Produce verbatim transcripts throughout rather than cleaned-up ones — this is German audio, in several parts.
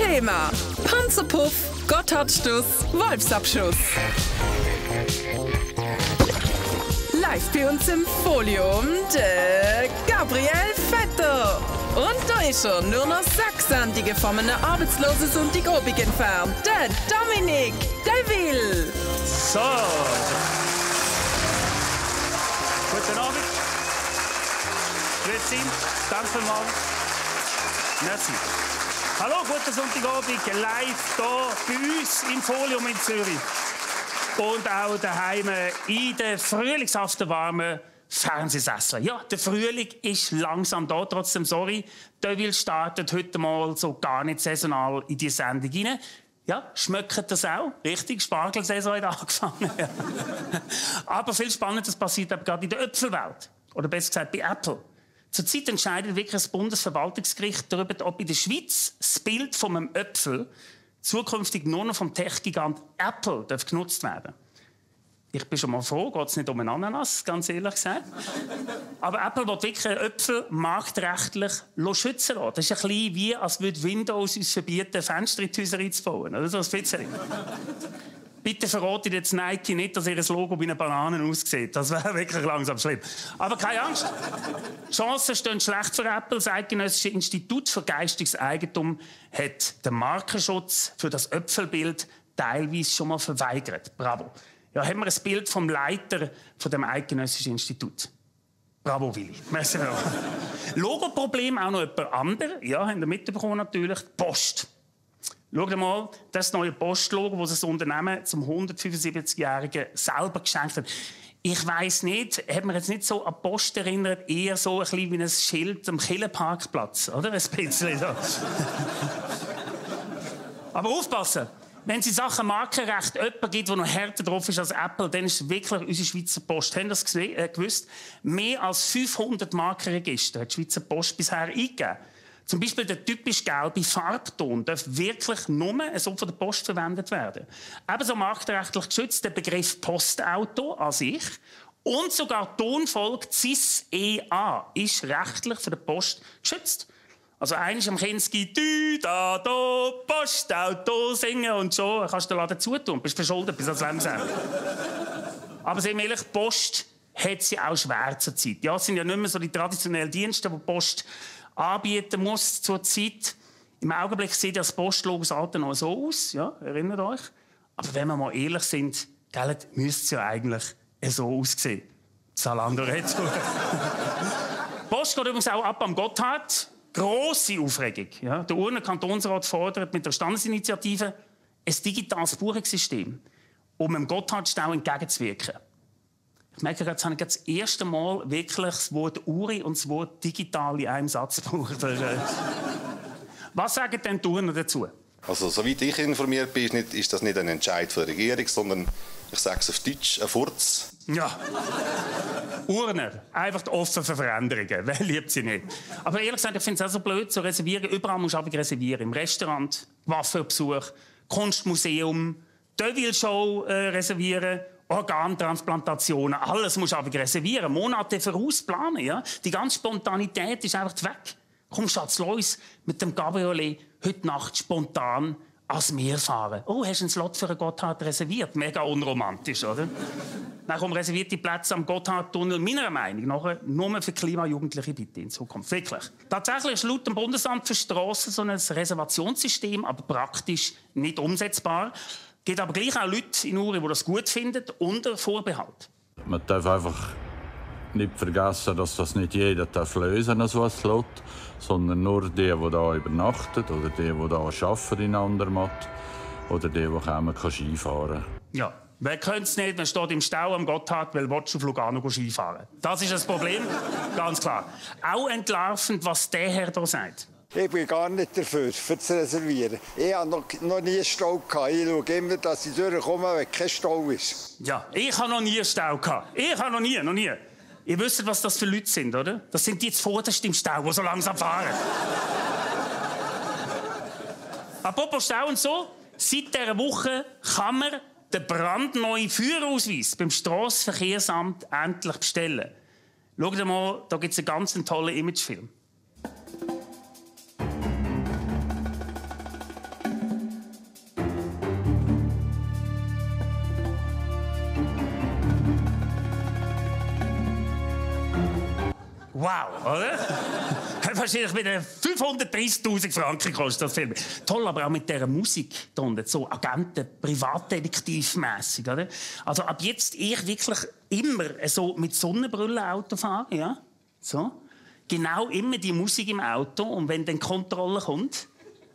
Thema. Panzerpuff, Gotthardstuss, Wolfsabschuss. Live bei uns im Folium, der Gabriel Vetter. Und da ist er, nur noch sechs Sendungen von einem arbeitslosen Sonntagabend entfernt. Der Dominik Deville. So. Guten Abend. Grüezi. Danke mal. Merci. Hallo, guten Sonntagabend. Live hier bei uns im Folium in Zürich. Und auch daheim in den frühlingshaften warmen Fernsehsessel. Ja, der Frühling ist langsam da. Trotzdem, sorry, Deville startet heute mal so gar nicht saisonal in die Sendung rein. Ja, schmeckt das auch? Richtig, Spargelsaison hat angefangen. Aber viel Spannendes passiert eben gerade in der Äpfelwelt. Oder besser gesagt bei Apple. Zurzeit entscheidet wirklich das Bundesverwaltungsgericht darüber, ob in der Schweiz das Bild von einem Äpfel zukünftig nur noch vom Tech-Gigant Apple darf genutzt werden. Ich bin schon mal froh, geht es nicht um einen Ananas, ganz ehrlich gesagt. Aber Apple will wirklich einen Äpfel marktrechtlich schützen lassen. Das ist ein bisschen wie, als würde Windows uns verbieten, Fenster in die Häuser einzubauen. Oder so ein bisschen. Bitte verratet jetzt Nike nicht, dass ihr Logo wie eine Banane aussieht. Das wäre wirklich langsam schlimm. Aber keine Angst. Die Chancen stehen schlecht für Apple. Das Eidgenössische Institut für geistiges Eigentum hat den Markenschutz für das Äpfelbild teilweise schon mal verweigert. Bravo. Ja, haben wir ein Bild vom Leiter von dem Eidgenössischen Institut. Bravo, Willi. Merci. Logoproblem auch noch jemand anderes. Ja, haben wir mitbekommen natürlich. Die Post. Schaut mal, das neue Postlogo, das das Unternehmen zum hundertfünfundsiebzigjährigen selber geschenkt hat. Ich weiss nicht, hat man jetzt nicht so an Post erinnert, eher so ein bisschen wie ein Schild am Killenparkplatz, oder? Ein bisschen so. Aber aufpassen! Wenn es in Sachen Markenrecht jemanden gibt, der noch härter drauf ist als Apple, dann ist es wirklich unsere Schweizer Post. Haben das gewusst? Mehr als fünfhundert Markenregister hat die Schweizer Post bisher eingegeben. Zum Beispiel der typisch gelbe Farbton darf wirklich nur so von der Post verwendet werden. Ebenso marktrechtlich geschützt der Begriff Postauto an sich und sogar Tonfolge C I S E A ist rechtlich für die Post geschützt. Also eines am Kinski «Dü, da, da, Postauto» singen und schon kannst du den Laden zutun und bist verschuldet bis ans Lebensende. Aber sind wir ehrlich, Post hat sie auch schwer zur Zeit. Ja, es sind ja nicht mehr so die traditionellen Dienste, die Post anbieten muss zur Zeit. Im Augenblick sieht das Postlogo das Alte noch so aus, ja, erinnert euch. Aber wenn wir mal ehrlich sind, gell, müsste es ja eigentlich so aussehen. Zalando redet. Post geht übrigens auch ab am Gotthard. Grosse Aufregung. Ja. Der Urner Kantonsrat fordert mit der Standesinitiative ein digitales Buchungssystem, um dem Gotthardstau entgegenzuwirken. Ich merke, jetzt habe ich das erste Mal wirklich das Wort Uri und das Wort digital in einem Satz gebraucht. Was sagen denn die Urner dazu? Also, soweit ich informiert bin, ist das nicht ein Entscheid der Regierung, sondern, ich sage es auf Deutsch, ein Furz. Ja. Urner, einfach offen für Veränderungen. Wer liebt sie nicht? Aber ehrlich gesagt, ich finde es auch so blöd zu reservieren. Überall musst du aber reservieren. Im Restaurant, Waffenbesuch, Kunstmuseum, Deville-Show äh, reservieren, Organtransplantationen, alles musst du aber reservieren. Monate vorausplanen. Ja? Die ganze Spontanität ist einfach weg. Komm, Schatz, los mit dem Cabriolet heute Nacht spontan ans Meer fahren. Oh, hast du einen Slot für einen Gotthard reserviert? Mega unromantisch, oder? Dann kommen reservierte Plätze am Gotthardtunnel, meiner Meinung nach, nur für Klimajugendliche bitte in Zukunft. Wirklich. Tatsächlich ist laut dem Bundesamt für Strassen so ein Reservationssystem, aber praktisch nicht umsetzbar. Es gibt aber gleich auch Leute in Uri, die das gut finden, unter Vorbehalt. Man darf einfach nicht vergessen, dass das nicht jeder darf lösen so ein Slot, sondern nur die, die hier übernachten oder die, die hier arbeiten in Andermatt oder die, die kommen, Skifahren. Ja, wer könnte es nicht, man steht im Stau am Gotthard, weil willst du auf Lugano Skifahren. Das ist das Problem, ganz klar. Auch entlarvend, was der Herr hier sagt. Ich bin gar nicht dafür, für zu reservieren. Ich habe noch, noch nie Stau gehabt. Ich schaue immer, dass ich durchkomme, wenn kein Stau ist. Ja, ich habe noch nie Stau gehabt. Ich habe noch nie, noch nie. Ihr wisst, was das für Leute sind, oder? Das sind die zuvorderst im Stau, die so langsam fahren. Apropos Stau und so, seit dieser Woche kann man den brandneuen Führerausweis beim Strassenverkehrsamt endlich bestellen. Schaut mal, da gibt es einen ganz tollen Imagefilm. Wow, oder? Hat wahrscheinlich mit fünfhundertdreißigtausend Franken gekostet, das Film. Toll, aber auch mit dieser Musik da unten, so Agenten, Privatdetektivmässig, oder? Also ab jetzt ich wirklich immer so mit Sonnenbrille Auto fahren, ja? So. Genau immer die Musik im Auto und wenn dann die Kontrolle kommt...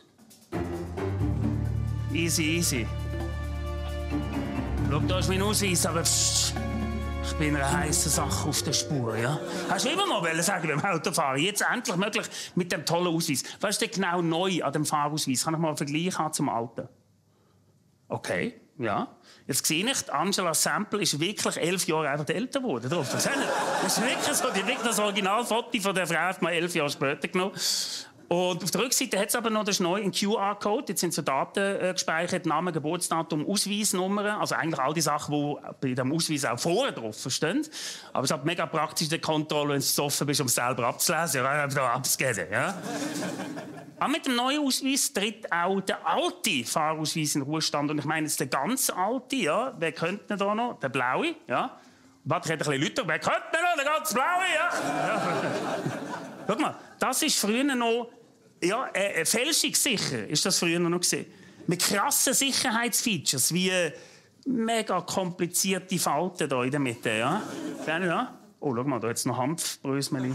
Easy, easy. Schau, da ist mein Ausweis, aber pssst. Ich bin einer heißen Sache auf der Spur, ja? Hast du immer noch sagen beim Autofahren? Jetzt endlich möglich mit dem tollen Ausweis. Was ist denn genau neu an dem Fahrausweis? Kann ich mal einen Vergleich haben zum alten? Okay, ja. Jetzt sehe ich, Angela Sample ist wirklich elf Jahre einfach älter geworden. Das ist wirklich so, die hat das Originalfoto von der Frau mal elf Jahre später genommen. Und auf der Rückseite hat es aber noch das neue einen Q R-Code. Jetzt sind so Daten äh, gespeichert, Name, Geburtsdatum, Ausweisnummern. Also eigentlich all die Sachen, die bei dem Ausweis auch vorne drauf stehen. Aber es ist halt mega praktisch in der Kontrolle, wenn du offen bist, um es selber abzulesen. Ja, da abzugeben, ja. Aber mit dem neuen Ausweis tritt auch der alte Fahrausweis in den Ruhestand. Und ich meine jetzt der ganz alte, ja. Wer könnte denn da noch? Der blaue, ja. Warte, ich hätte ein bisschen Leute. Wer könnte denn noch? Der ganz blaue, ja. ja. Schau mal, das ist früher noch... Ja, äh, fälschungssicher ist das früher noch gesehen. Mit krassen Sicherheitsfeatures, wie äh, mega komplizierte Falten hier in der Mitte, ja. ja. Oh, schau mal, da hat es noch Hanfbrösmeli.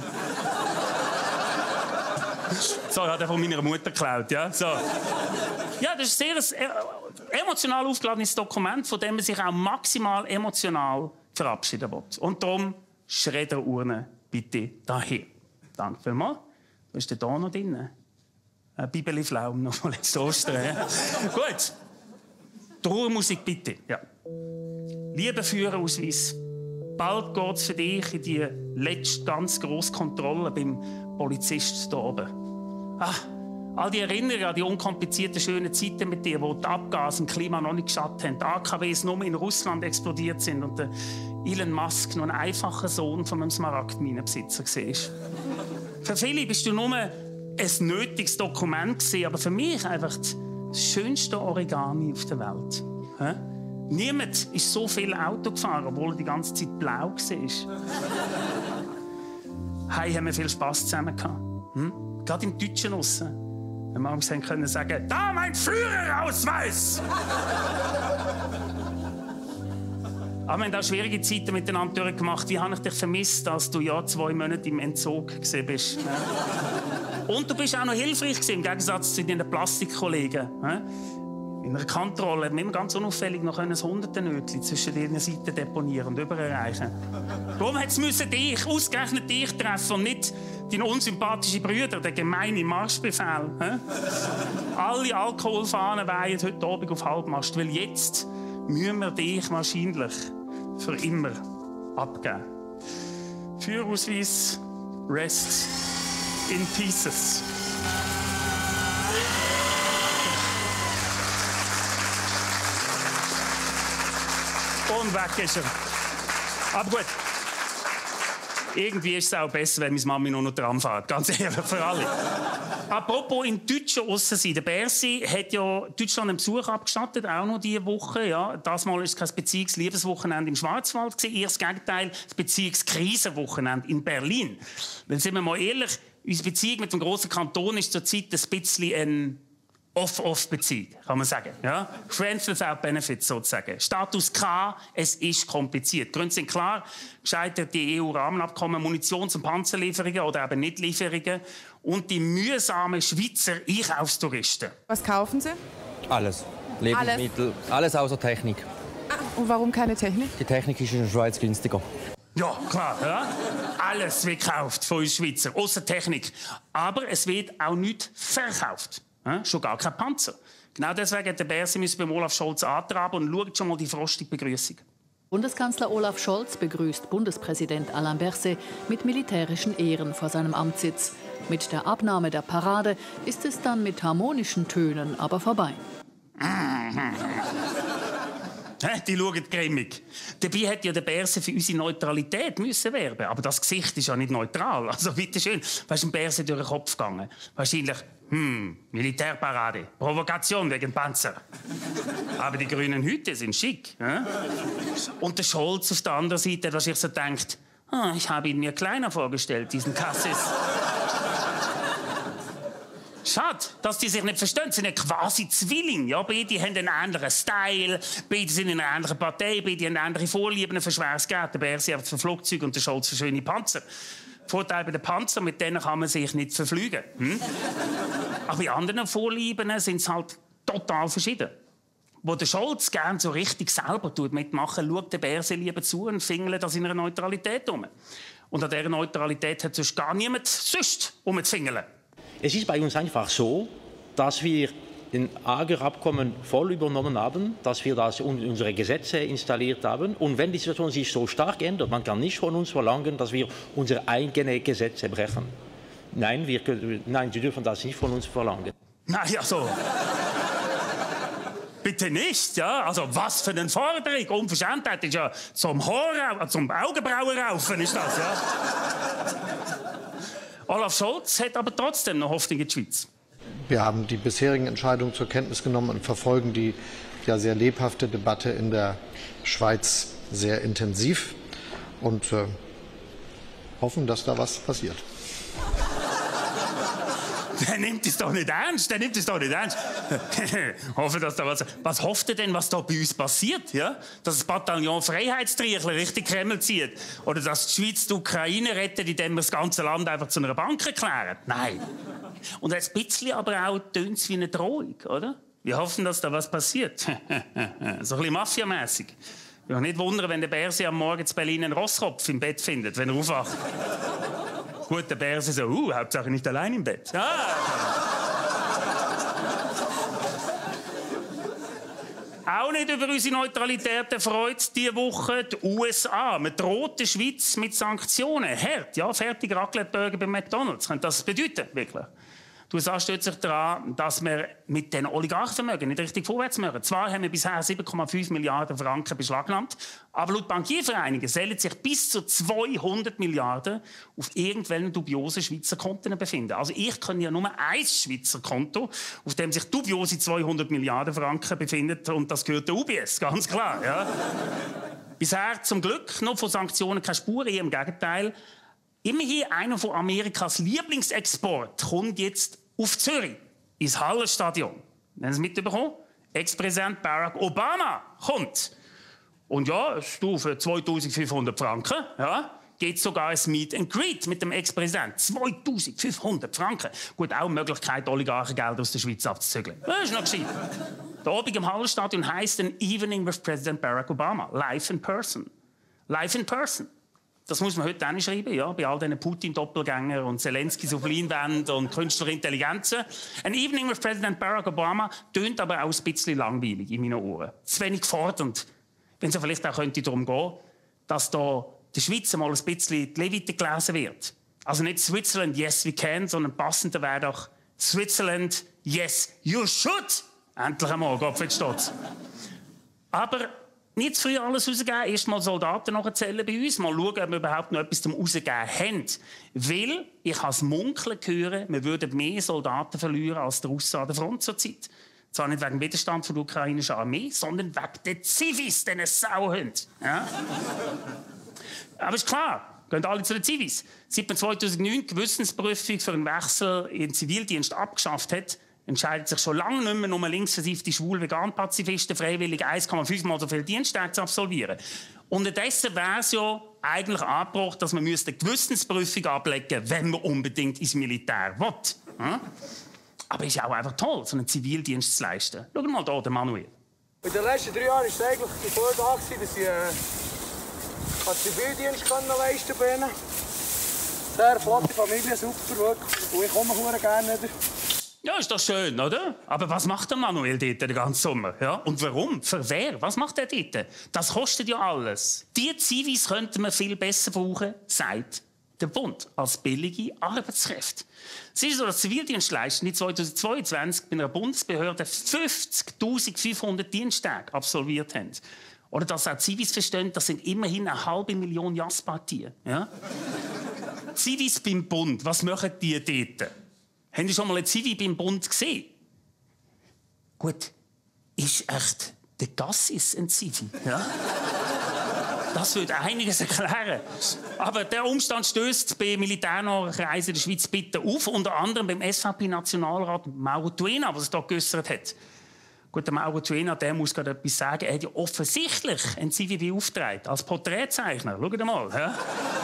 So, hat er von meiner Mutter geklaut, ja. So. Ja, das ist ein sehr äh, emotional aufgeladenes Dokument, von dem man sich auch maximal emotional verabschieden will. Und darum Schredderurne bitte daher. Danke vielmals. Was ist denn da noch drin? Ein Bibeli-Flaum noch mal letztes Ostern. Ja. Gut. Trauermusik bitte. Ja. Lieber Führerausweis, bald geht es für dich in die letzte ganz grosse Kontrolle beim Polizist hier oben. Ach, all die Erinnerungen an die unkomplizierten, schönen Zeiten mit dir, wo die Abgase im Klima noch nicht geschadet haben, die A K Ws nur in Russland explodiert sind und der Elon Musk noch ein einfacher Sohn von einem Smaragdminenbesitzer war. Für viele bist du nur ein nötiges Dokument gewesen, aber für mich einfach das schönste Origami auf der Welt. Hä? Niemand ist so viel Auto gefahren, obwohl er die ganze Zeit blau war. Hey, haben wir viel Spass zusammen gehabt. Hm? Gerade im Deutschen aussen. Wenn wir uns können sagen, da mein Führerausweis! Aber wir haben auch schwierige Zeiten miteinander durchgemacht. Wie habe ich dich vermisst, als du ja zwei Monate im Entzug gewesen bist? Und du bist auch noch hilfreich gewesen, im Gegensatz zu deinen Plastikkollegen. In einer Kontrolle haben wir immer ganz unauffällig noch ein Hunderte-Nötchen zwischen den Seiten deponieren und überreichen. Darum musste es dich, ausgerechnet dich treffen und nicht deine unsympathischen Brüder, der gemeine Marschbefehl. Alle Alkoholfahnen weihen heute Abend auf Halbmast, weil jetzt müssen wir dich wahrscheinlich für immer abgeben. Führerausweis, rest in pieces. Und weg ist er. Aber gut. Irgendwie ist es auch besser, wenn meine Mami noch noch Tram fährt. Ganz ehrlich, für alle. Apropos im Deutschen Aussensein. Der Bersi hat ja Deutschland einen Besuch abgestattet, auch noch diese Woche. Ja. Das Mal war es kein Beziehungs-Liebeswochenende im Schwarzwald. Eher das Gegenteil, das Beziehungskrisenwochenende in Berlin. Weil, sind wir mal ehrlich, unsere Beziehung mit dem grossen Kanton ist zurzeit ein bisschen ein Off-Off-Beziehung, kann man sagen. Ja? Friends without benefits, sozusagen. Status K, es ist kompliziert. Die Gründe sind klar. Gescheitert die E U-Rahmenabkommen, Munitions- und Panzerlieferungen oder eben Nicht-Lieferungen und die mühsamen Schweizer Einkaufstouristen. Was kaufen Sie? Alles. Lebensmittel, alles, alles außer Technik. Ah, und warum keine Technik? Die Technik ist in der Schweiz günstiger. Ja, klar. Ja? Alles wird gekauft von uns Schweizer, außer Technik. Aber es wird auch nichts verkauft. Ja, schon gar kein Panzer. Genau deswegen hat der Bersi beim Olaf Scholz antraben und schaut schon mal die frostige Begrüßung. Bundeskanzler Olaf Scholz begrüßt Bundespräsident Alain Berset mit militärischen Ehren vor seinem Amtssitz. Mit der Abnahme der Parade ist es dann mit harmonischen Tönen aber vorbei. Die schauen grimmig. Dabei hätte ja der Berset für unsere Neutralität müssen werben. Aber das Gesicht ist ja nicht neutral. Also bitteschön, was ist dem Berset durch den Kopf gegangen? Wahrscheinlich, hm, Militärparade, Provokation wegen Panzer. Aber die grünen Hüte sind schick. Ja? Und der Scholz auf der anderen Seite hat wahrscheinlich so gedacht, Ah, ich habe ihn mir kleiner vorgestellt, diesen Cassis. Schade, dass die sich nicht verstehen. Sie sind ja quasi Zwillinge. Ja, beide haben einen anderen Style, beide sind in einer anderen Partei, beide haben andere Vorlieben für schweres Geld. Der Berset für Flugzeuge und der Scholz für schöne Panzer. Vorteil bei den Panzern, mit denen kann man sich nicht verfliegen. Hm? Aber bei anderen Vorlieben sind es halt total verschieden. Wo der Scholz gerne so richtig selber mitmachen, schaut der Berset lieber zu und fingelt an seiner Neutralität um. Und an dieser Neutralität hat sonst gar niemand sonst umzufingeln. Es ist bei uns einfach so, dass wir den AGR-Abkommen voll übernommen haben, dass wir das in unsere Gesetze installiert haben. Und wenn die Situation sich so stark ändert, man kann nicht von uns verlangen, dass wir unsere eigenen Gesetze brechen. Nein, wir, nein, Sie dürfen das nicht von uns verlangen. Nein, also... Bitte nicht, ja? Also was für eine Forderung. Unverschämtheit ist ja zum Haar, zum Augenbrauen raufen ist das, ja? Olaf Scholz hat aber trotzdem noch Hoffnung in die Schweiz. Wir haben die bisherigen Entscheidungen zur Kenntnis genommen und verfolgen die ja sehr lebhafte Debatte in der Schweiz sehr intensiv und äh, hoffen, dass da was passiert. Der nimmt es doch nicht ernst, der nimmt es doch nicht ernst. Hoffe, dass da was... Was hofft er denn, was da bei uns passiert? Ja? Dass das Bataillon Freiheitstriechler richtig Kreml zieht? Oder dass die Schweiz die Ukraine rettet, indem wir das ganze Land einfach zu einer Bank erklären? Nein. Und ein bisschen aber auch tönt es wie eine Drohung, oder? Wir hoffen, dass da was passiert. So ein bisschen mafiamässig. Ich will mich nicht wundern, wenn der Berset am Morgen in Berlin einen Rosskopf im Bett findet, wenn er aufwacht. Gut, der Berset so, uh, Hauptsache nicht allein im Bett. Ah. Auch nicht über unsere Neutralität erfreut diese Woche die U S A. Man droht der Schweiz mit Sanktionen. Hart, ja, fertige Raclette-Burger bei McDonald's. Könnte das bedeuten, wirklich? Die U S A stützt sich daran, dass wir mit den Oligarchenvermögen nicht richtig vorwärts machen. Zwar haben wir bisher sieben Komma fünf Milliarden Franken beschlagnahmt, aber laut Bankiervereinigungen sollen sich bis zu zweihundert Milliarden auf irgendwelchen dubiosen Schweizer Konten befinden. Also ich kann ja nur ein Schweizer Konto, auf dem sich dubiose zweihundert Milliarden Franken befindet, und das gehört der U B S, ganz klar. Ja. Bisher zum Glück noch von Sanktionen keine Spur, eher im Gegenteil. Immerhin einer von Amerikas Lieblingsexport kommt jetzt auf Zürich, ins Hallenstadion. Haben Sie es mitbekommen? Ex-Präsident Barack Obama kommt. Und ja, es ist für zweitausendfünfhundert Franken. Ja, geht sogar ein Meet and Greet mit dem Ex-Präsident. zweitausendfünfhundert Franken. Gut, auch eine Möglichkeit, Oligarchengeld aus der Schweiz abzuzügeln. Das ist noch gescheit. Der Abend im Hallenstadion heisst ein Evening with President Barack Obama. Live in person. Live in person. Das muss man heute auch nicht schreiben, ja, bei all diesen Putin-Doppelgängern und Zelenskis auf Leinwänden und künstlerischer Intelligenz. Ein Evening with President Barack Obama tönt aber auch ein bisschen langweilig in meinen Ohren. Zu wenig fordernd. Wenn es ja vielleicht auch könnte darum gehen, dass da der Schweiz mal ein bisschen die Levite gelesen wird. Also nicht Switzerland, yes we can, sondern passender wäre doch Switzerland, yes you should. Endlich einmal, Gott versteht's. Aber nicht zu früh alles rausgeben, erst mal Soldaten nachzählen bei uns, mal schauen, ob wir überhaupt noch etwas zum Rausgeben haben. Weil, ich habe es munkeln hören, wir würden mehr Soldaten verlieren als der Russen an der Front zurzeit. Zwar nicht wegen dem Widerstand der ukrainischen Armee, sondern wegen der Zivis, diesen Sauhunden. Ja? Aber ist klar, gehen alle zu den Zivis. Seit man zweitausendneun die Gewissensprüfung für einen Wechsel in den Zivildienst abgeschafft hat, entscheidet sich schon lange nicht mehr, nur linksversiffte Schwul-Vegan-Pazifisten freiwillig eins Komma fünf Mal so viel Diensttage zu absolvieren. Unterdessen wäre es ja eigentlich angebracht, dass man eine Gewissensprüfung ablegen müsste, wenn man unbedingt ins Militär will. Hm? Aber es ist auch einfach toll, so einen Zivildienst zu leisten. Schau mal hier, den Manuel. In den letzten drei Jahren war es eigentlich bevor da, dass ich äh, einen Zivildienst leisten konnte. Sehr flotte Familie, super, wirklich. Und ich komme gerne wieder. Ja, ist doch schön, oder? Aber was macht der Manuel dort den ganzen Sommer? Ja? Und warum? Für wer? Was macht er dort? Das kostet ja alles. Die Zivis könnten wir viel besser brauchen, sagt der Bund, als billige Arbeitskräfte. Es ist so, dass Zivildienstleister zweitausendzweiundzwanzig bei einer Bundesbehörde fünfzigtausendfünfhundert Diensttage absolviert haben. Oder dass auch Zivis verstehen, das sind immerhin eine halbe Million Jasspartien. Ja? Zivis beim Bund, was machen die dort? Haben Sie schon mal ein Zivi beim Bund gesehen? Gut, ist echt der Gassis ein Zivi? Ja? Das würde einiges erklären. Aber der Umstand stößt bei militärnahen Kreisen in der Schweiz bitte auf, unter anderem beim S V P-Nationalrat Mauro Tuena, was es da geäussert hat. Gut, der Mauro Tuena, der muss gerade etwas sagen. Er hat ja offensichtlich einen C V B-Auftrag als Porträtzeichner. Schaut mal. Ja?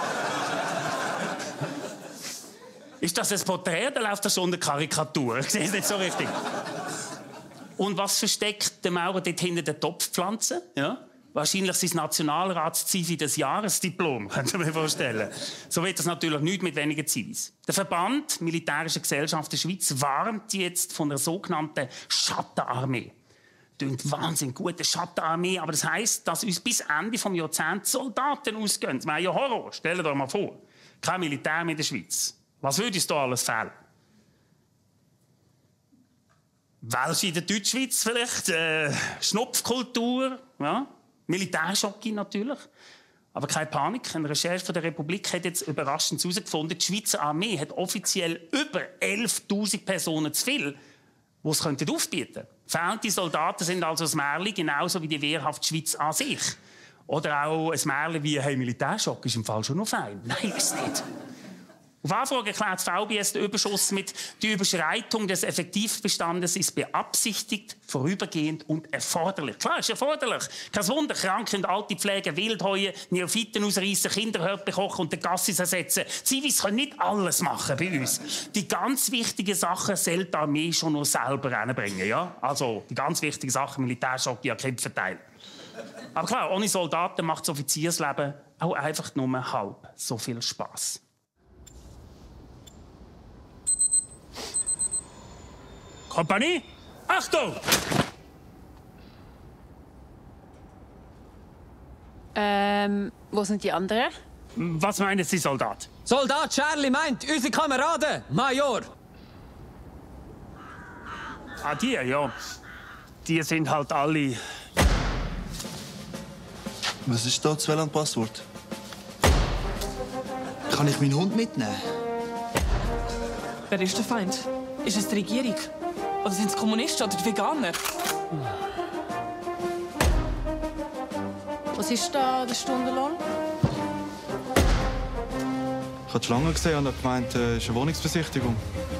Ist das ein Porträt oder läuft das schon eine Karikatur? Ich sehe es nicht so richtig. Und was versteckt der Maurer dort hinter der Topfpflanze? Ja? Wahrscheinlich sein Nationalrats-Zivi des Jahresdiplom, könnt ihr mir vorstellen. So wird das natürlich nicht mit wenigen Zivis. Der Verband Militärische Gesellschaft der Schweiz warnt jetzt von der sogenannten Schattenarmee. Klingt wahnsinnig gut, eine Schattenarmee, aber das heisst, dass uns bis Ende des Jahrzehnts Soldaten ausgehen. Das wäre ja Horror, stellt euch mal vor. Kein Militär mehr in der Schweiz. Was würde uns da alles fehlen? Welche in der Deutschschweiz vielleicht? Äh, Schnupfkultur, ja? Militärschocke natürlich. Aber keine Panik. Eine Recherche von der Republik hat jetzt überraschend herausgefunden, die Schweizer Armee hat offiziell über elftausend Personen zu viel, die es aufbieten könnten. Fehlende Soldaten sind also ein Märchen, genauso wie die wehrhafte Schweiz an sich. Oder auch ein Märchen wie «Hey, Militärschock ist im Fall schon noch fein». Nein, ist nicht. Auf Anfrage erklärt das V B S der Überschuss mit, die Überschreitung des Effektivbestandes ist beabsichtigt, vorübergehend und erforderlich. Klar, ist erforderlich. Kein Wunder, Kranke und Alte pflegen, Wildhäuen, Neophyten ausreißen, Kinderhört bekochen und den Gassis ersetzen. Zivis können nicht alles machen bei uns. Die ganz wichtigen Sachen soll die Armee schon noch selber hinbringen. Ja? Also, die ganz wichtigen Sachen, Militärschock, die Kämpfe verteilen. Aber klar, ohne Soldaten macht das Offiziersleben auch einfach nur halb so viel Spass. Kompanie, Achtung! Ähm, wo sind die anderen? Was meinen Sie, Soldat? Soldat Charlie meint, unsere Kameraden, Major. Ah, die, ja. Die sind halt alle... Was ist da das W L A N-Passwort? Kann ich meinen Hund mitnehmen? Wer ist der Feind? Ist es die Regierung? Oder sind es Kommunisten oder die Veganer? Was ist da der Stundenlohn? Ich habe die Schlange gesehen und habe gemeint, es ist eine Wohnungsbesichtigung.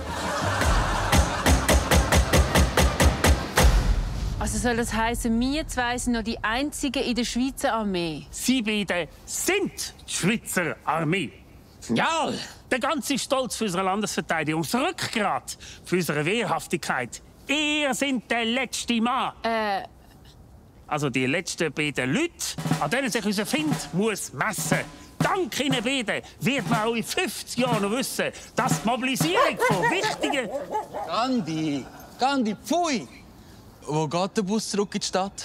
Also soll das heißen, wir zwei sind noch die Einzigen in der Schweizer Armee? Sie beide sind die Schweizer Armee. Ja, der ganze Stolz für unsere Landesverteidigung, das Rückgrat für unsere Wehrhaftigkeit. Ihr sind der letzte Mann. Äh. Also die letzten beiden Leute, an denen sich unser Find muss messen. Dank Ihnen beiden wird man auch in fünfzig Jahren noch wissen, dass die Mobilisierung von wichtigen... Gandhi, Gandhi, pfui! Wo geht der Bus zurück in die Stadt?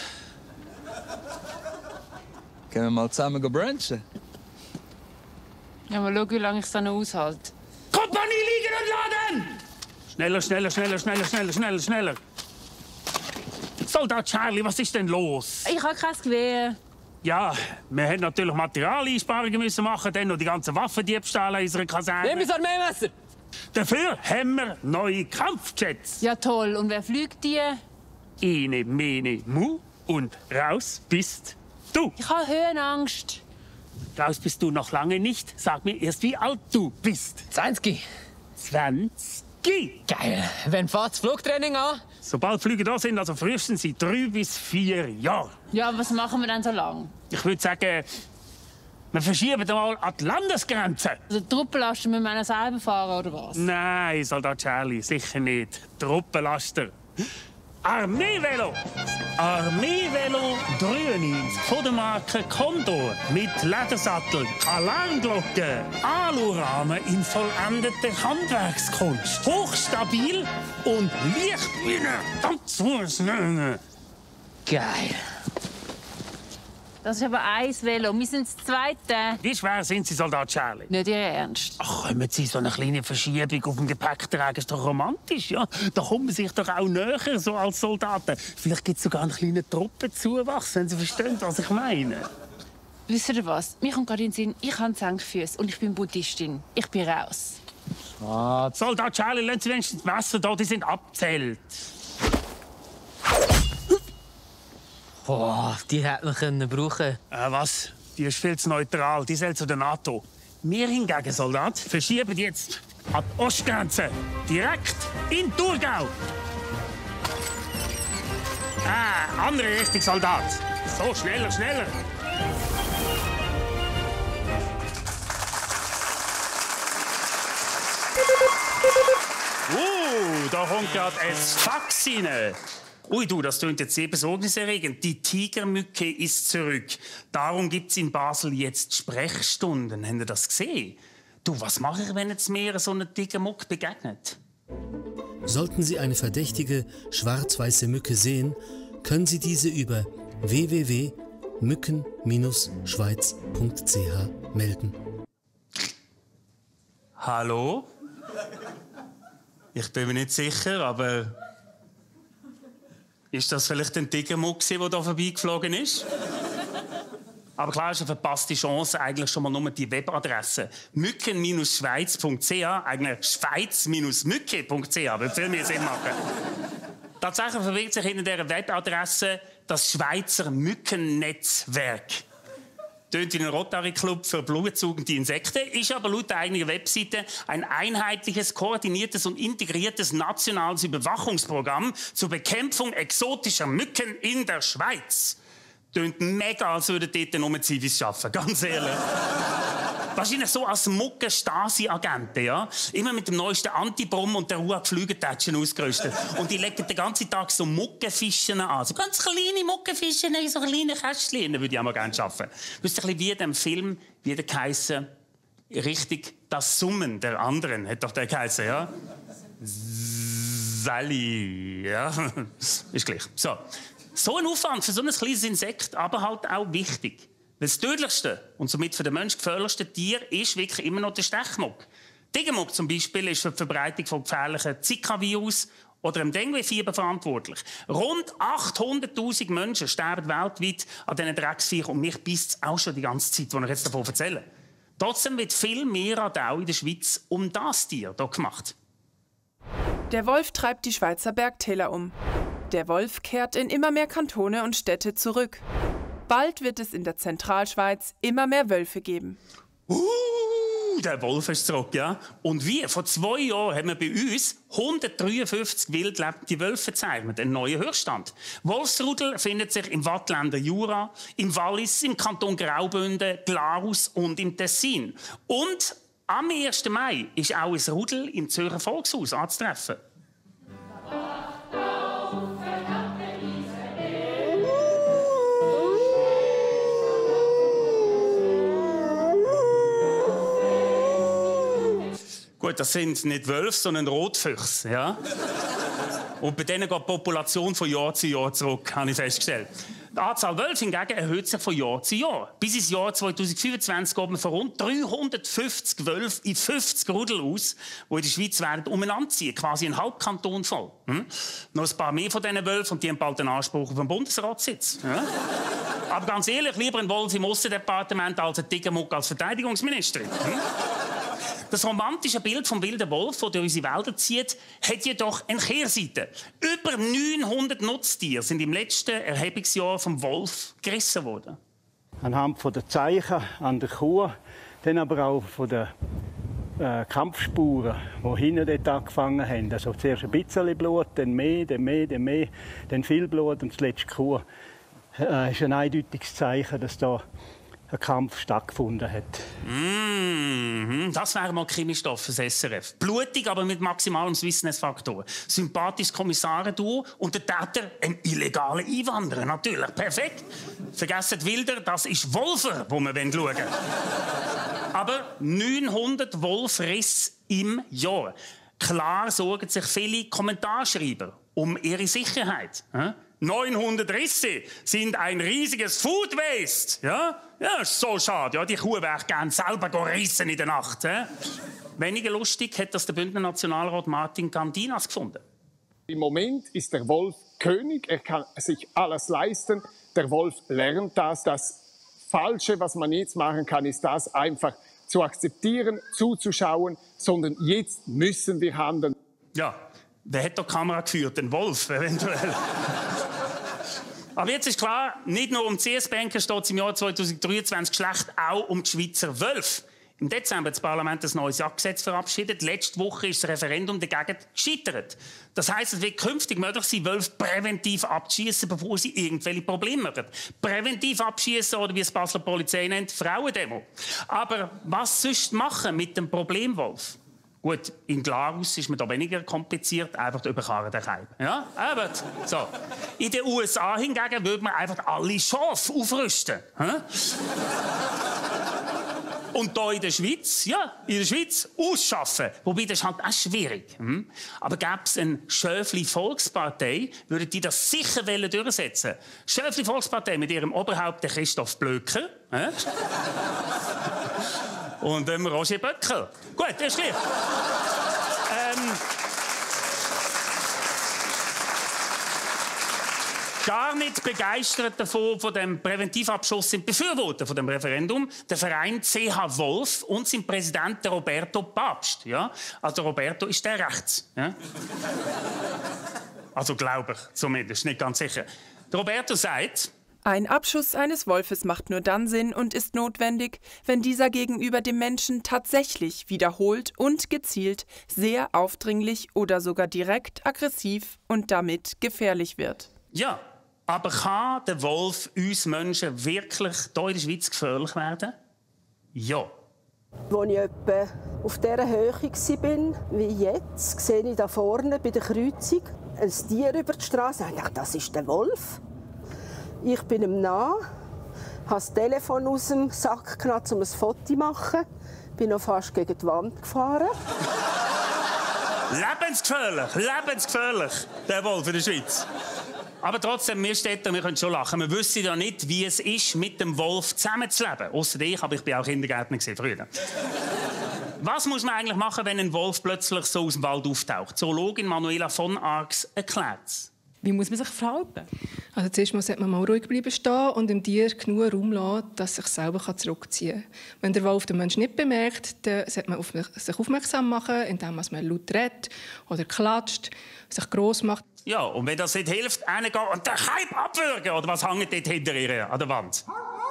Gehen wir mal zusammen brunchen? Ja, mal schauen, wie lange ich es dann noch aushalte. Kompanie liegen und laden! Schneller, schneller, schneller, schneller, schneller, schneller, schneller. Soldat Charlie, was ist denn los? Ich habe kein Gewehr. Ja, wir hätten natürlich Materialeinsparungen müssen machen, dann noch die ganzen Waffendiebstähle in unserer Kaserne. Nimm mein Armeemesser! Dafür haben wir neue Kampfjets. Ja, toll. Und wer fliegt die? Ene, mene, mu. Und raus bist du. Ich habe Höhenangst. Raus bist du noch lange nicht. Sag mir erst, wie alt du bist. zwanzig. zwanzig? Geil. Wann fährt das Flugtraining an? Sobald Flüge da sind, also frühestens in drei bis vier Jahren. Ja, was machen wir dann so lange? Ich würde sagen, wir verschieben mal an die Landesgrenze. Also Truppenlaster müssen wir selber fahren, oder was? Nein, Soldat Charlie, sicher nicht. Truppenlaster. Armeevelo! Armeevelo dreiundneunzig von der Marke Condor mit Ledersattel, Alarmglocke, Alurahmen in vollendeter Handwerkskunst. Hochstabil und Lichtbühne. Das muss nehmen. Geil. Das ist aber ein Velo. Wir sind das Zweite. Wie schwer sind Sie, Soldat Charlie? Nicht Ihr Ernst. Ach, kommen Sie, so eine kleine Verschiebung auf dem Gepäckträger ist doch romantisch, ja? Da kommt man sich doch auch näher, so als Soldaten. Vielleicht gibt es sogar einen kleinen Truppenzuwachs, wenn Sie verstehen, was ich meine. Wisst ihr was? Mir kommt gerade in den Sinn, ich habe Senkfüße und ich bin Buddhistin. Ich bin raus. Ah, Soldat Charlie, lassen Sie wenigstens die Messer da, die sind abgezählt. Boah, die hätte man können brauchen. Äh, was? Die ist viel zu neutral, die soll zu der NATO. Wir hingegen, Soldat, verschieben jetzt an die Ostgrenze. Direkt in Thurgau. Ah, andere Richtung, Soldat. So, schneller, schneller. Uh, da kommt gerade ein Fax rein. Ui, du, das klingt jetzt sehr besorgniserregend. Die Tigermücke ist zurück. Darum gibt es in Basel jetzt Sprechstunden. Habt ihr das gesehen? Du, was mache ich, wenn jetzt mir so eine Tigermuck begegnet? Sollten Sie eine verdächtige schwarz-weiße Mücke sehen, können Sie diese über w w w punkt mücken Bindestrich schweiz punkt c h melden. Hallo? Ich bin mir nicht sicher, aber... Ist das vielleicht ein Tigermuck, der hier vorbeigeflogen ist? Aber klar, ist eine verpasste Chance, eigentlich schon mal nur die Webadresse mücken Bindestrich schweiz punkt c h, eigentlich schweiz Bindestrich mücke punkt c h, würde viel mehr Sinn machen. Tatsächlich verbirgt sich hinter dieser Webadresse das Schweizer Mückennetzwerk. Tönt wie ein Rotary-Club für blutsugende Insekten, ist aber laut der eigenen Webseite ein einheitliches, koordiniertes und integriertes nationales Überwachungsprogramm zur Bekämpfung exotischer Mücken in der Schweiz. Tönt mega, als würden dort nur Zivis arbeiten, ganz ehrlich. Wahrscheinlich so als Mucken-Stasi-Agenten, ja? Immer mit dem neuesten Antibrom und der Ruhe-Flügeltätschen ausgerüstet. Und die legen den ganzen Tag so Muckenfischen an. So ganz kleine Muckenfischen in so kleine Kästchen. Da würde ich auch mal gerne arbeiten. Das ist ein bisschen wie in dem Film, wie der geheissen, richtig das Summen der anderen, hat doch der geheissen, ja? Sally, ja? Ist gleich. So. So ein Aufwand für so ein kleines Insekt, aber halt auch wichtig. Das tödlichste und somit für den Menschen gefährlichste Tier ist wirklich immer noch der Stechmuck. Tigermuck zum Beispiel ist für die Verbreitung von gefährlichen Zika-Virus oder dem Dengue-Fieber verantwortlich. Rund achthunderttausend Menschen sterben weltweit an diesen Drecksviechern und mich beißt es auch schon die ganze Zeit, die ich jetzt davon erzähle. Trotzdem wird viel mehr auch in der Schweiz um das Tier hier gemacht. Der Wolf treibt die Schweizer Bergtäler um. Der Wolf kehrt in immer mehr Kantone und Städte zurück. Bald wird es in der Zentralschweiz immer mehr Wölfe geben. Uh, der Wolf ist zurück, ja. Und wir, vor zwei Jahren haben wir bei uns hundertdreiundfünfzig wildlebende Wölfe gezeichnet, einen neuen Höchststand. Wolfsrudel findet sich im Waadtländer Jura, im Wallis, im Kanton Graubünden, Glarus und im Tessin. Und am ersten Mai ist auch ein Rudel im Zürcher Volkshaus anzutreffen. Gut, das sind nicht Wölfe, sondern Rotfüchse, ja? Und bei denen geht die Population von Jahr zu Jahr zurück, habe ich festgestellt. Die Anzahl Wölfe hingegen erhöht sich von Jahr zu Jahr. Bis ins Jahr zweitausendfünfundzwanzig geht man von rund dreihundertfünfzig Wölfen in fünfzig Rudel aus, die in der Schweiz werden umeinander ziehen, quasi ein Halbkanton voll. Hm? Noch ein paar mehr von diesen Wölfen und die haben bald einen Anspruch auf einen Bundesratssitz. Ja? Aber ganz ehrlich, lieber ein Wolf im Aussendepartement als ein Tigermuck als Verteidigungsministerin. Hm? Das romantische Bild vom wilden Wolf, der durch unsere Wälder zieht, hat jedoch eine Kehrseite. Über neunhundert Nutztiere sind im letzten Erhebungsjahr vom Wolf gerissen worden. Anhand der Zeichen an der Kuh, dann aber auch von den äh, Kampfspuren, die hinten dort angefangen haben. Also zuerst ein bisschen Blut, dann mehr, dann mehr, dann mehr, dann viel Blut und zuletzt die Kuh. Das äh, ist ein eindeutiges Zeichen, dass da ein Kampf stattgefunden hat. Mm, das wäre mal Krimistoff für das S R F. Blutig, aber mit maximalem Swissness-Faktor. Sympathisches Kommissarenduo und der Täter ein illegaler Einwanderer. Natürlich, perfekt. Vergessen die Wilder, das ist Wolfer, wo wir schauen wollen. Aber neunhundert Wolfrisse im Jahr. Klar sorgen sich viele Kommentarschreiber um ihre Sicherheit. neunhundert Risse sind ein riesiges Food Waste. Ja, ja, ist so schade. Ja, die Kuh wäre gerne selber rissen in der Nacht. He? Weniger lustig hat das der Bündner Nationalrat Martin Candinas gefunden. Im Moment ist der Wolf König. Er kann sich alles leisten. Der Wolf lernt das. Das Falsche, was man jetzt machen kann, ist das einfach zu akzeptieren, zuzuschauen, sondern jetzt müssen wir handeln. Ja, wer hat da die Kamera geführt? Ein Wolf, eventuell. Aber jetzt ist klar, nicht nur um die C S-Banker steht es im Jahr zweitausenddreiundzwanzig schlecht, auch um die Schweizer Wölfe. Im Dezember hat das Parlament ein neues Jagdgesetz verabschiedet. Letzte Woche ist das Referendum dagegen gescheitert. Das heisst, es wird künftig möglich sein, Wölfe präventiv abzuschießen, bevor sie irgendwelche Probleme machen. Präventiv abschießen oder wie es die Basler Polizei nennt, Frauendemo. Aber was sonst machen mit dem Problemwolf? Gut, in Glarus ist man da weniger kompliziert, einfach überkarren den Kalb. Ja, aber so. In den U S A hingegen würde man einfach alle Schafe aufrüsten. Hä? Und hier in der Schweiz, ja, in der Schweiz ausschaffen. Wobei, das ist halt auch schwierig. Hm? Aber gäbe es eine Schöfli-Volkspartei, würden die das sicher durchsetzen. Schöfli-Volkspartei mit ihrem Oberhaupt Christoph Blöcker. Äh? Und dem Roger Böckel. Gut, das ist klar. ähm, Gar nicht begeistert davon, von dem Präventivabschuss sind Befürworter von dem Referendum der Verein C H Wolf und sein Präsident der Roberto Papst. Ja? Also Roberto ist der rechts. Ja? Also glaube ich zumindest, nicht ganz sicher. Der Roberto sagt: Ein Abschuss eines Wolfes macht nur dann Sinn und ist notwendig, wenn dieser gegenüber dem Menschen tatsächlich wiederholt und gezielt sehr aufdringlich oder sogar direkt aggressiv und damit gefährlich wird. Ja, aber kann der Wolf uns Menschen wirklich hier in der Schweiz gefährlich werden? Ja. Als ich etwa auf dieser Höhe war wie jetzt, sehe ich da vorne bei der Kreuzung ein Tier über die Straße. Ich dachte, das ist der Wolf. Ich bin ihm nah, habe das Telefon aus dem Sack genommen, um ein Foto zu machen. Bin noch fast gegen die Wand gefahren. Lebensgefährlich, lebensgefährlich, der Wolf in der Schweiz. Aber trotzdem, wir Städter, wir können schon lachen. Wir wissen ja nicht, wie es ist, mit dem Wolf zusammenzuleben. Ausser ich, aber ich bin auch Kindergärtner früher. Was muss man eigentlich machen, wenn ein Wolf plötzlich so aus dem Wald auftaucht? Zoologin Manuela von Arx erklärt es. Wie muss man sich verhalten? Also zuerst sollte man mal ruhig bleiben stehen und dem Tier genug Raum lassen, dass es sich selber zurückziehen kann. Wenn der Wolf den Menschen nicht bemerkt, dann sollte man auf sich aufmerksam machen, indem man laut redet oder klatscht, sich gross macht. Ja, und wenn das nicht hilft, reingehen und den Kalb abwürgen. Oder was hängt dort hinter ihr an der Wand?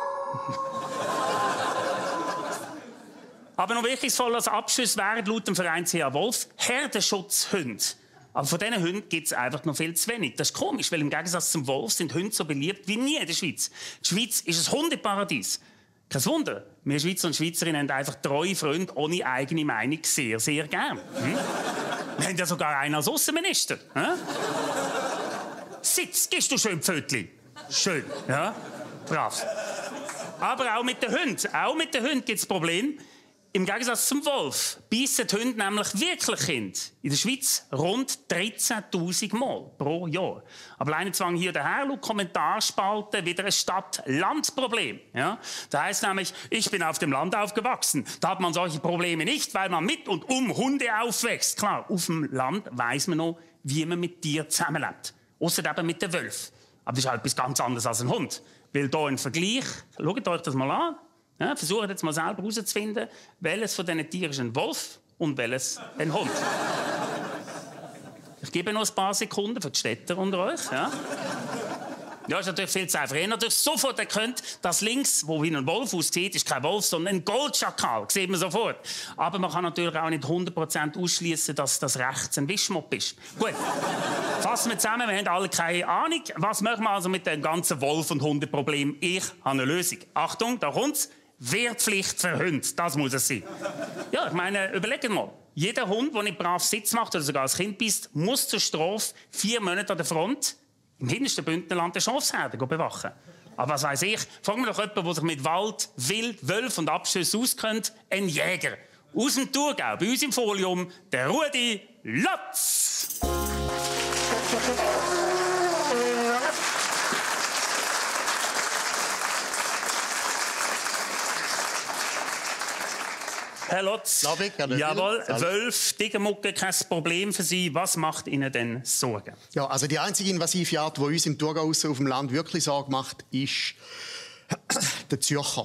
Aber noch wirkungsvoller als Abschluss wären laut dem Verein C H Wolf Herdenschutzhunde. Aber von diesen Hunden gibt es einfach noch viel zu wenig. Das ist komisch, weil im Gegensatz zum Wolf sind Hunde so beliebt wie nie in der Schweiz. Die Schweiz ist ein Hundeparadies. Kein Wunder, wir Schweizer und Schweizerinnen haben einfach treue Freunde ohne eigene Meinung sehr, sehr gern. Hm? Wir haben ja sogar einen als Aussenminister. Hm? Sitz, gehst du schön Pfötli. Schön, ja, brav. Aber auch mit den Hunden, auch mit den Hunden gibt es Probleme. Im Gegensatz zum Wolf beißen die Hunde nämlich wirklich Kinder. In der Schweiz rund dreizehntausend Mal pro Jahr. Aber alleine zwang hier daher, laut Kommentarspalte, wieder ein Stadt-Land-Problem. Ja? Da heisst nämlich, ich bin auf dem Land aufgewachsen. Da hat man solche Probleme nicht, weil man mit und um Hunde aufwächst. Klar, auf dem Land weiss man noch, wie man mit Tieren zusammenlebt. Ausser eben mit den Wölfen. Aber das ist halt etwas ganz anderes als ein Hund. Weil hier ein Vergleich, schaut euch das mal an. Ja, versucht jetzt mal selber herauszufinden, welches von diesen Tieren ist ein Wolf und welches ein Hund. Ich gebe noch ein paar Sekunden für die Städter unter euch. Ja, ja ist natürlich viel zu einfach. Ihr natürlich sofort erkennt, dass links, wo wie ein Wolf aussieht, ist kein Wolf, sondern ein Goldschakal. Das sieht man sofort. Aber man kann natürlich auch nicht hundert Prozent ausschließen, dass das rechts ein Wischmopp ist. Gut, fassen wir zusammen, wir haben alle keine Ahnung. Was machen wir also mit dem ganzen Wolf- und Hundeproblem? Ich habe eine Lösung. Achtung, da kommt's. Wehrpflicht für Hunde, das muss es sein. Ja, ich meine, überlegt mal. Jeder Hund, der nicht brav Sitz macht oder sogar als Kind beißt, muss zur Strafe vier Monate an der Front im hintersten Bündnerland der Schafsherde bewachen. Aber was weiss ich? Fragen wir doch jemanden, der sich mit Wald, Wild, Wölfen und Abschüssen auskennt. Ein Jäger. Aus dem Thurgau, bei uns im Folium, der Rudi Lotz. Herr Lotz, jawohl, Wölfe, Tigermucke, kein Problem für Sie. Was macht Ihnen denn Sorgen? Ja, also die einzige invasive Art, die uns im Thurgau auf dem Land wirklich Sorge macht, ist der Zürcher.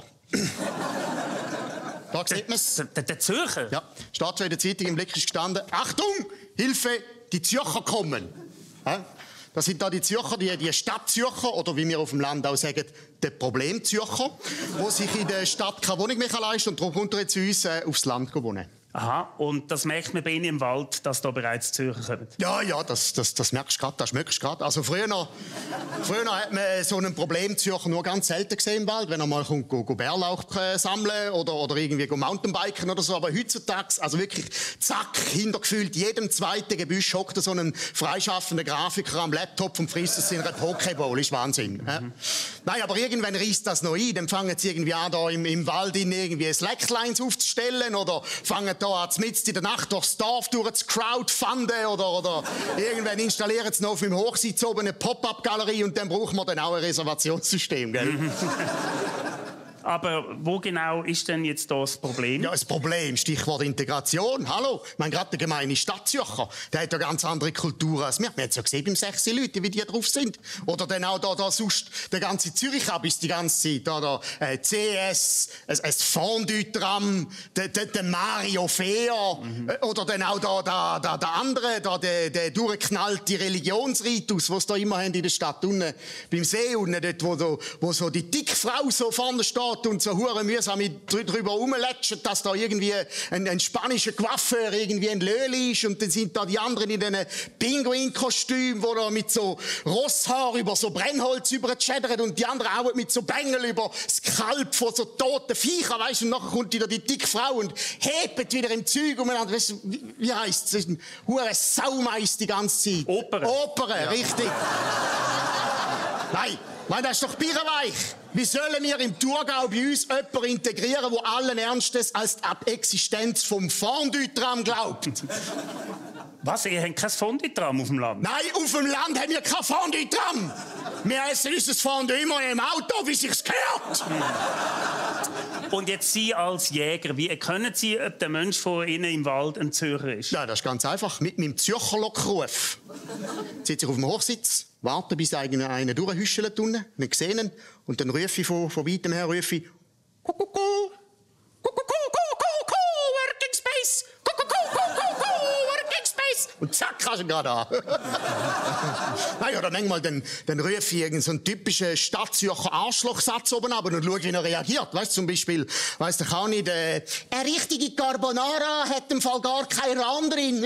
Da sieht man es. Der, der Zürcher? Ja, steht schon in der Zeitung, im Blick ist gestanden, Achtung, Hilfe, die Zürcher kommen. Ja? Das sind da die Zürcher, die, die Stadtzürcher, oder wie wir auf dem Land auch sagen, die Problemzürcher, die sich in der Stadt keine Wohnung mehr leisten und darum kommt er zu uns äh, aufs Land wohnen. Aha, und das merkt man bei Ihnen im Wald, dass da bereits Zürcher kommen? Ja, ja, das, das, das merkst du gerade, das schmeckst du gerade. Also früher, noch, früher noch hat man so einen Problemzürcher nur ganz selten gesehen im Wald, wenn er mal kommt, go, go Bärlauch äh, sammeln oder, oder irgendwie go Mountainbiken oder so. Aber heutzutage, also wirklich, zack, hintergefühlt, jedem zweiten Gebüsch hockt so ein freischaffender Grafiker am Laptop und frisst es in einer Pokéball. Ist Wahnsinn. Mhm. Ja? Nein, aber irgendwann reißt das noch ein. Dann fangen sie irgendwie an, da im, im Wald in irgendwie Slacklines aufzustellen oder fangen da an, mitten in der Nacht durchs Dorf durch zu crowdfunden oder, oder irgendwann installieren sie noch auf dem Hochsitz oben eine Pop-up-Galerie und dann brauchen wir dann auch ein Reservationssystem, gell? Aber wo genau ist denn jetzt das Problem? Ja, das Problem, Stichwort Integration. Hallo, ich meine, gerade der gemeine Stadtzürcher, der hat ja ganz andere Kultur als wir. Wir haben es ja gesehen beim sechs Leute, wie die drauf sind. Oder dann auch da, da sonst der ganze Zürich ab ist die ganze Zeit. Da, da äh, C S, ein, ein Fondue-Tram, der, der, der Mario Fair. Mhm. Äh, oder dann auch da, da, da, der andere, da, der, der durchgeknallte Religionsritus, was da immer haben in der Stadt unten beim See unten, dort, wo, da, wo so die Dickfrau so vorne steht und so hure mühsam drüber rumlätschert, dass da irgendwie ein, ein spanischer Coiffeur irgendwie ein Löli ist und dann sind da die anderen in diesen Pinguin-Kostümen, wo da mit so Rosshaar über so Brennholz überschädert und die anderen auch mit so Bengel über das Kalb von so toten Viechern, weißt du, und nachher kommt wieder die dicke Frau und hebt wieder im Zeug umeinander, weißt du, wie, wie heisst es? Ein hure Saumeis die ganze Zeit. Opere. Opere, ja. Richtig. Nein. Weil das ist doch birrenweich. Wie sollen wir im Thurgau bei uns jemanden integrieren, der allen Ernstes als die Existenz vom Fondue-Tram glaubt? Was? Ihr habt kein Fondue-Tram auf dem Land? Nein, auf dem Land haben wir kein Fondue-Tram. Wir essen unser Fondue immer im Auto, wie sich's gehört. Und jetzt Sie als Jäger, wie erkennen Sie, ob der Mensch vor Ihnen im Wald ein Zürcher ist? Ja, das ist ganz einfach. Mit meinem Zürcher Lockruf. Sitze ich auf dem Hochsitz, warte, bis einer, einer durchhüschelt unten, nicht gesehen, und dann rufe ich von, von weitem her, rufe ich, Kuckucku, Kuckucku, Kuckucku, Working Space, Kuckucku, Kuckucku, Working Space. Und zack, kannst du ihn gerade an. Naja, dann manchmal, dann, dann rufe ich irgendeinen so einen typischen Stadtzürcher Arschlochsatz oben ab und schaue, wie er reagiert. Weißt du, zum Beispiel, weiss ich auch nicht, äh, eine richtige Carbonara hat im Fall gar keinen Rahm drin.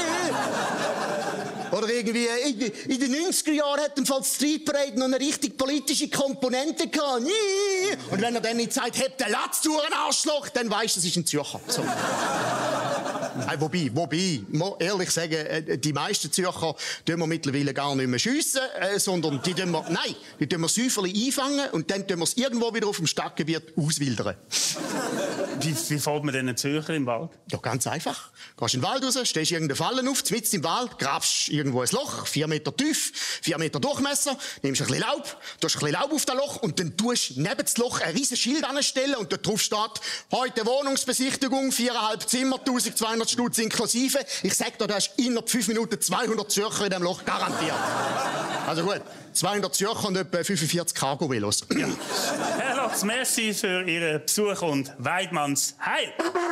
Oder irgendwie, in, in den neunziger Jahren hat im Fall Street Parade noch eine richtig politische Komponente gehabt. Und wenn er dann nicht sagt, hebt der Latz durch ein Arschloch, dann weisst du, das ist ein Zürcher. So. Nein, wobei, wobei, muss ehrlich sagen, die meisten Zürcher tun wir mittlerweile gar nicht mehr schiessen, äh, sondern die tun wir, nein, die tun wir Säuferli einfangen und dann tun wir es irgendwo wieder auf dem Stadtgebiet auswildern. Wie, wie fährt man denn einen Zürcher im Wald? Ja, ganz einfach. Gehst in den Wald raus, stehst irgendeine Falle auf, mitten im Wald, grabst irgendwo ein Loch, vier Meter tief, vier Meter Durchmesser, nimmst ein bisschen Laub, tust ein bisschen Laub auf das Loch und dann tust du neben das Loch ein riesiges Schild anstellen und dort drauf steht, heute Wohnungsbesichtigung, viereinhalb Zimmer, eintausendzweihundert Stutz inklusive. Ich sag dir, da hast innerhalb fünf Minuten zweihundert Zürcher in diesem Loch garantiert. Also gut, zweihundert Zürcher und etwa fünfundvierzig Cargo-Velos. Ja. Herr Lotz, merci für Ihren Besuch und Weidmanns Heil!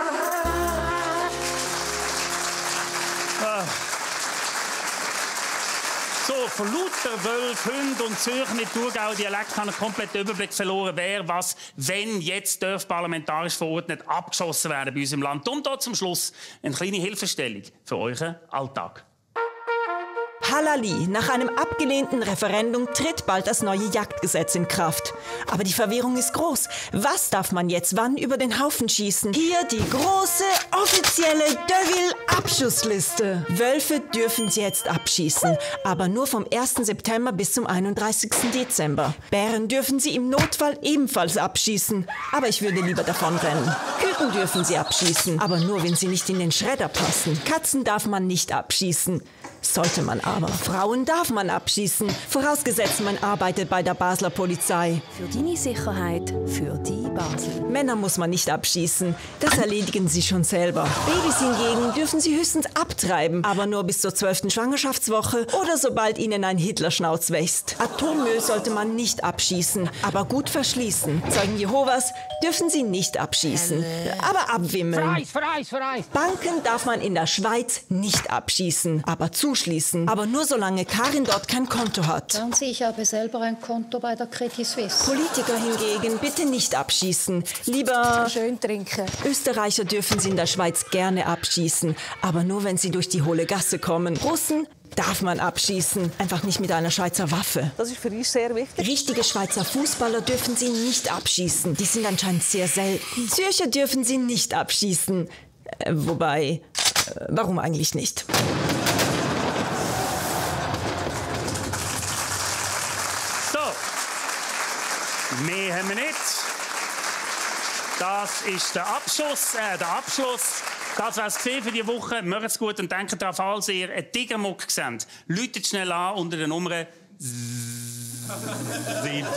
Ah. So, von lauter Wölfe, Hunde und Zürcher mit Thurgau-Dialekt habe ich komplett den Überblick verloren, wer was, wenn jetzt darf parlamentarisch verordnet abgeschossen werden bei uns im Land. Und da zum Schluss eine kleine Hilfestellung für euren Alltag. Halali, nach einem abgelehnten Referendum tritt bald das neue Jagdgesetz in Kraft. Aber die Verwirrung ist groß. Was darf man jetzt wann über den Haufen schießen? Hier die große, offizielle Deville-Abschussliste. Wölfe dürfen sie jetzt abschießen, aber nur vom ersten September bis zum einunddreißigsten Dezember. Bären dürfen sie im Notfall ebenfalls abschießen, aber ich würde lieber davonrennen. Küken dürfen sie abschießen, aber nur, wenn sie nicht in den Schredder passen. Katzen darf man nicht abschießen. Sollte man aber. Frauen darf man abschießen, vorausgesetzt man arbeitet bei der Basler Polizei. Für deine Sicherheit, für die Basel. Männer muss man nicht abschießen, das erledigen sie schon selber. Babys hingegen dürfen sie höchstens höchstens abtreiben, aber nur bis zur zwölften Schwangerschaftswoche oder sobald ihnen ein Hitlerschnauz wächst. Atommüll sollte man nicht abschießen, aber gut verschließen. Zeugen Jehovas dürfen sie nicht abschießen, aber abwimmeln. Vereis, Vereis, Vereis. Banken darf man in der Schweiz nicht abschießen, aber zuschließen. Aber nur solange Karin dort kein Konto hat. Sagen Sie, ich habe selber ein Konto bei der Credit Suisse. Politiker hingegen bitte nicht abschießen. Lieber schön trinken. Österreicher dürfen sie in der Schweiz gerne abschießen, aber nur wenn sie durch die hohle Gasse kommen. Russen darf man abschießen, einfach nicht mit einer Schweizer Waffe. Das ist für uns sehr wichtig. Richtige Schweizer Fußballer dürfen sie nicht abschießen. Die sind anscheinend sehr selten. Zürcher dürfen sie nicht abschießen. Äh, wobei, äh, warum eigentlich nicht? So, mehr haben wir nicht. Das ist der Abschluss, äh, der Abschluss. Das war es für diese Woche. Macht es gut und denkt daran, falls ihr einen Tigermuck seht, läutet schnell an unter der Nummer sieben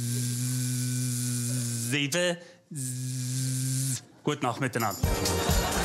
sieben. Gute Nacht miteinander.